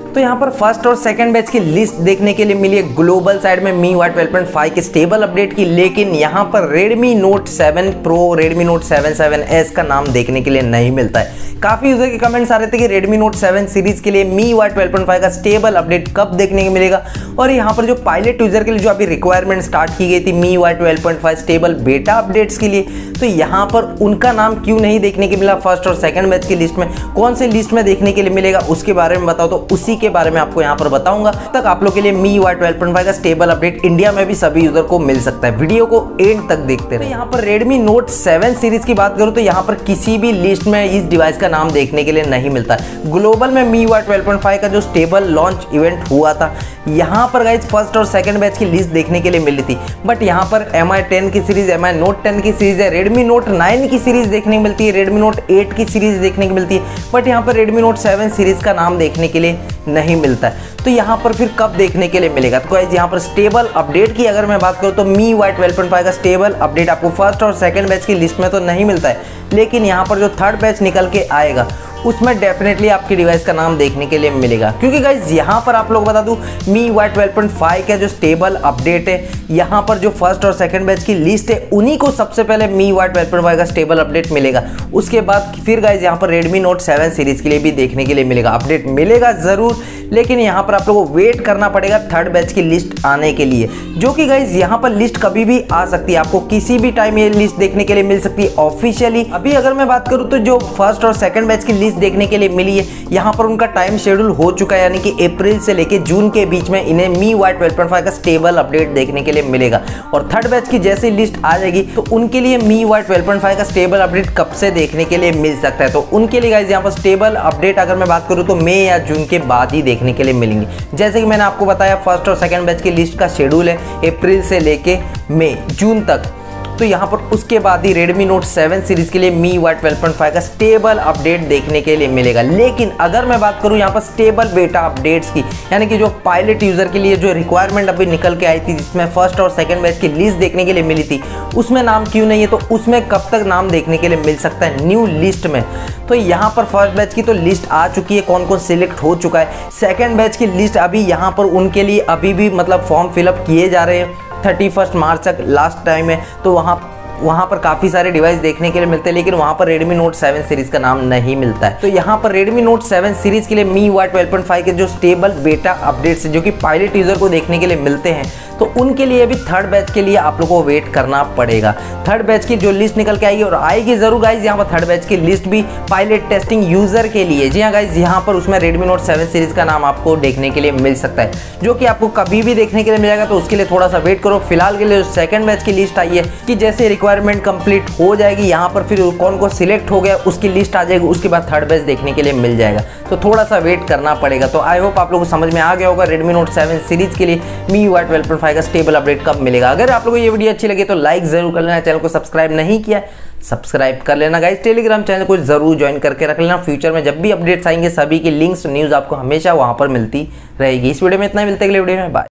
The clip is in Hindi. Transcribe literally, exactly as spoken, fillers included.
तो यहाँ पर फर्स्ट और सेकंड बैच की लिस्ट देखने के लिए मिली है ग्लोबल साइड में Mi U I twelve point five के स्टेबल अपडेट की, लेकिन यहाँ पर Redmi Note seven Pro, Redmi Note seven seven S का नाम देखने के लिए नहीं मिलता है। काफी यूजर के कमेंट्स आ रहे थे कि Redmi Note सेवन सीरीज के लिए Mi U I twelve point five का स्टेबल अपडेट कब देखने को मिलेगा, और यहाँ पर जो पायलट यूजर के लिए जो अभी रिक्वायरमेंट स्टार्ट की गई थी Mi U I twelve point five stable beta updates के लिए, तो यहाँ पर उनका नाम क्यों नहीं देखने को मिला फर्स्ट और सेकंड बैच की लिस्ट में, कौन सी लिस्ट में देखने के लिए मिलेगा उसके बारे में बताओ, तो उसी के बारे में आपको यहाँ पर बताऊंगा। तक आप लोग के लिए Mi U I twelve point five का स्टेबल अपडेट इंडिया में भी सभी यूजर को मिल सकता है। वीडियो को एंड तक देखते रहे। तो यहाँ पर Redmi Note सेवन सीरीज की बात करूँ तो यहाँ पर किसी भी लिस्ट में इस डिवाइस का नाम देखने के लिए नहीं मिलता है। ग्लोबल में Mi U I twelve point five का जो स्टेबल लॉन्च इवेंट हुआ था, यहाँ पर गाइस फर्स्ट और सेकंड बैच की लिस्ट देखने के लिए मिली थी, बट यहाँ पर एम आई टेन की series, M I Note ten की सीरीज है, Redmi Note नाइन की सीरीज देखने को मिलती है, Redmi Note एट की सीरीज देखने को मिलती है, बट यहाँ पर Redmi Note सेवन सीरीज का नाम देखने के लिए नहीं मिलता है। तो यहाँ पर फिर कब देखने के लिए मिलेगा? तो गाइस यहाँ पर स्टेबल अपडेट की अगर मैं बात करूँ तो Mi U I twelve point five का स्टेबल अपडेट आपको फर्स्ट और सेकंड बैच की लिस्ट में तो नहीं मिलता है, लेकिन यहाँ पर जो थर्ड बैच निकल के आएगा उसमें डेफिनेटली आपकी डिवाइस का नाम देखने के लिए मिलेगा। क्योंकि गाइज यहाँ पर आप लोग बता दूं Mi U I twelve point five का जो स्टेबल अपडेट है, यहाँ पर जो फर्स्ट और सेकंड बैच की लिस्ट है उन्हीं को सबसे पहले Mi U I twelve point five का स्टेबल अपडेट मिलेगा। उसके बाद फिर गाइज यहाँ पर Redmi Note सेवन सीरीज के लिए भी देखने के लिए मिलेगा। अपडेट मिलेगा जरूर, लेकिन यहाँ पर आप लोगों को वेट करना पड़ेगा थर्ड बैच की लिस्ट आने के लिए, जो कि गाइज यहाँ पर लिस्ट कभी भी आ सकती है, आपको किसी भी टाइम ये लिस्ट देखने के लिए मिल सकती है ऑफिशियली। अभी अगर मैं बात करूँ तो जो फर्स्ट और सेकंड बैच की लिस्ट देखने के लिए मिली है, यहाँ पर उनका टाइम शेड्यूल हो चुका है, यानी कि अप्रैल से लेके जून के बीच में इन्हें Mi U I twelve point five का स्टेबल अपडेट देखने के लिए मिलेगा। और थर्ड बैच की जैसी लिस्ट आ जाएगी तो उनके लिए Mi U I twelve point five का स्टेबल अपडेट कब से देखने के लिए मिल सकता है, तो उनके लिए गाइस यहाँ पर स्टेबल अपडेट अगर मैं बात करूँ तो मई या जून के बाद ही देखने के लिए मिलेंगे। जैसे कि मैंने आपको बताया फर्स्ट और सेकंड बैच की लिस्ट का शेड्यूल है अप्रैल से लेके मई जून तक, तो यहाँ पर उसके बाद ही Redmi Note सेवन सीरीज के लिए Mi U I twelve point five का स्टेबल अपडेट देखने के लिए मिलेगा। लेकिन अगर मैं बात करूँ यहाँ पर स्टेबल बेटा अपडेट्स की, यानी कि जो पायलट यूजर के लिए जो रिक्वायरमेंट अभी निकल के आई थी जिसमें फर्स्ट और सेकंड बैच की लिस्ट देखने के लिए मिली थी, उसमें नाम क्यों नहीं है, तो उसमें कब तक नाम देखने के लिए मिल सकता है न्यू लिस्ट में? तो यहाँ पर फर्स्ट बैच की तो लिस्ट आ चुकी है, कौन कौन सिलेक्ट हो चुका है। सेकेंड बैच की लिस्ट अभी यहाँ पर उनके लिए अभी भी मतलब फॉर्म फिलअप किए जा रहे हैं, थर्टी फर्स्ट मार्च तक लास्ट टाइम है, तो वहाँ वहाँ पर काफ़ी सारे डिवाइस देखने के लिए मिलते हैं, लेकिन वहाँ पर Redmi Note सेवन सीरीज का नाम नहीं मिलता है। तो यहाँ पर Redmi Note सेवन सीरीज के लिए Mi U I twelve point five के जो स्टेबल बेटा अपडेट्स जो कि पायलट यूजर को देखने के लिए मिलते हैं, तो उनके लिए भी थर्ड बैच के लिए आप लोगों को वेट करना पड़ेगा। थर्ड बैच की जो लिस्ट निकल के आएगी, और आएगी जरूर गाइज, यहाँ पर थर्ड बैच की लिस्ट भी पायलट टेस्टिंग यूजर के लिए। जी हाँ गाइज, यहाँ पर उसमें Redmi Note सेवन सीरीज का नाम आपको देखने के लिए मिल सकता है, जो कि आपको कभी भी देखने के लिए मिलेगा, तो उसके लिए थोड़ा सा वेट करो। फिलहाल के लिए जो सेकंड बैच की लिस्ट आई है कि जैसे रिक्वायरमेंट कंप्लीट हो जाएगी, यहाँ पर फिर कौन कौन सिलेक्ट हो गया उसकी लिस्ट आ जाएगी, उसके बाद थर्ड बैच देखने के लिए मिल जाएगा, तो थोड़ा सा वेट करना पड़ेगा। तो आई होप आप लोगों को समझ में आ गया होगा Redmi Note सेवन सीरीज के लिए Mi U I twelve point five का स्टेबल अपडेट कब मिलेगा। अगर आप लोगों को ये वीडियो अच्छी लगी तो लाइक जरूर कर लेना, चैनल को सब्सक्राइब नहीं किया सब्सक्राइब कर लेना गाइस, टेलीग्राम चैनल को जरूर ज्वाइन करके रख लेना। फ्यूचर में जब भी अपडेट्स आएंगे सभी की लिंक्स न्यूज़ आपको हमेशा वहां पर मिलती रहेगी। इस वीडियो में इतना ही, मिलते अगले वीडियो में, बाय।